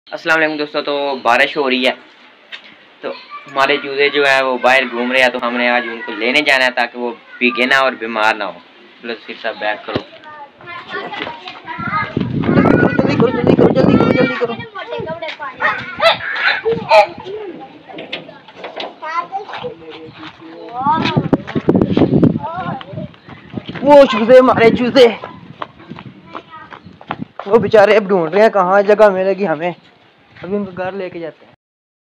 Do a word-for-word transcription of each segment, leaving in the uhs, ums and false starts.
अस्सलाम वालेकुम दोस्तों। तो बारिश हो रही है तो हमारे चूजे जो है वो बाहर घूम रहे हैं, तो हमने आज उनको लेने जाना है ताकि वो भीगे ना और बीमार ना हो। प्लस फिर सब बैक करो, जल्दी करो जल्दी करो जल्दी करो जल्दी करो। वो चूजे हमारे चूजे वो बेचारे अब ढूंढ रहे हैं कहाँ जगह मिलेगी हमें, अभी उनको घर लेके जाते हैं।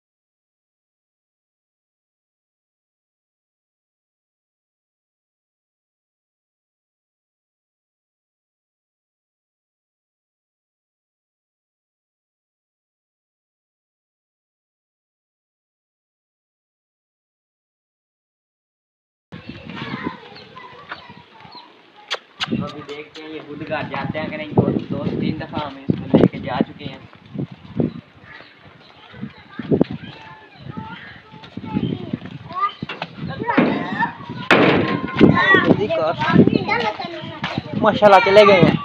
तो अभी देखते हैं ये खुद घर जाते हैं कि नहीं। दो दो तीन दफ़ा हम इसको लेके जा चुके हैं। माशाल्लाह चले गए हैं।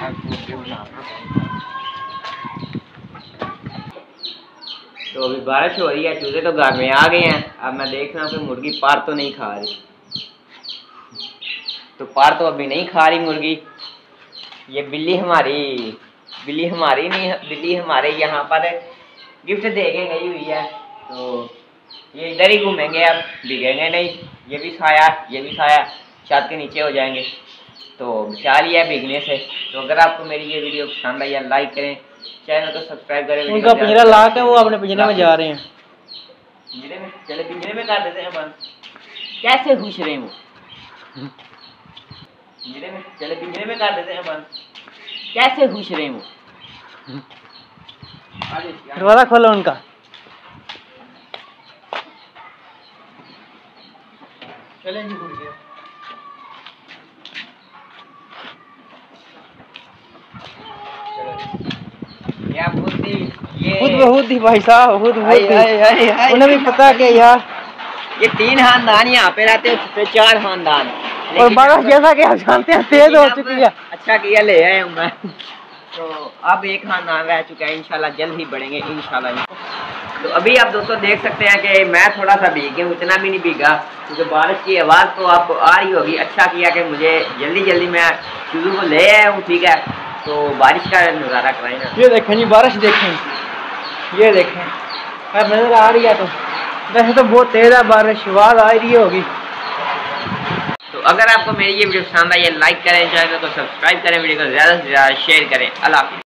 तो अभी बारिश हो रही है, चूजे तो घर में आ गए हैं। अब मैं देख रहा हूँ कि मुर्गी पार तो नहीं खा रही, तो पार तो अभी नहीं खा रही मुर्गी। ये बिल्ली हमारी बिल्ली हमारी नहीं बिल्ली हमारे यहाँ पर गिफ्ट दे के गई हुई है, तो ये इधर ही घूमेंगे, अब भीगेंगे नहीं। ये भी खाया ये भी खाया, छत के नीचे हो जाएंगे, तो बचा लिया भीगने से। तो अगर आपको मेरी ये वीडियो पसंद आई, लाइक करें, चैनल को सब्सक्राइब करें। उनका पिंजरा लाके वो अपने पिंजरे में जा रहे हैं। पिंजरे में चले पिंजरे में कर देते हैं बंद। कैसे खुश रहे वो पिंजरे में चले पिंजरे में कर देते हैं बंद। कैसे खुश रहे वो। दरवाजा खोलो उनका। चलें जी खुल गया। क्या बुद्धि ये खुद बहुत ही भाई साहब, खुद बहुत ही। उन्हें भी पता कि यार ये तीन खानदान यहाँ पे रहते हैं, चार खानदान, और बारिश जैसा कि आप जानते हैं तेज हो चुकी है। अच्छा किया ले आए हूँ मैं। तो अब एक खानदान रह चुका है, इंशाल्लाह जल्द ही बढ़ेंगे इंशाल्लाह। तो अभी आप दोस्तों देख सकते हैं कि मैं थोड़ा सा भीग हूँ, इतना भी नहीं भीगा क्योंकि तो बारिश की आवाज़ तो आपको आ रही होगी। अच्छा किया कि मुझे जल्दी जल्दी मैं चूजों को ले आया हूँ, ठीक है। तो बारिश का नज़ारा कराएं ना। ये देखें जी बारिश देखें, ये देखें अब नजर आ रही है। तो वैसे तो बहुत तेज है बारिश, आवाज़ आ रही होगी। तो अगर आपको मेरी ये वीडियो पसंद आई है, लाइक करें, चैनल को सब्सक्राइब करें, वीडियो को ज़्यादा से ज़्यादा शेयर करें। अल्लाह हाफ़िज़।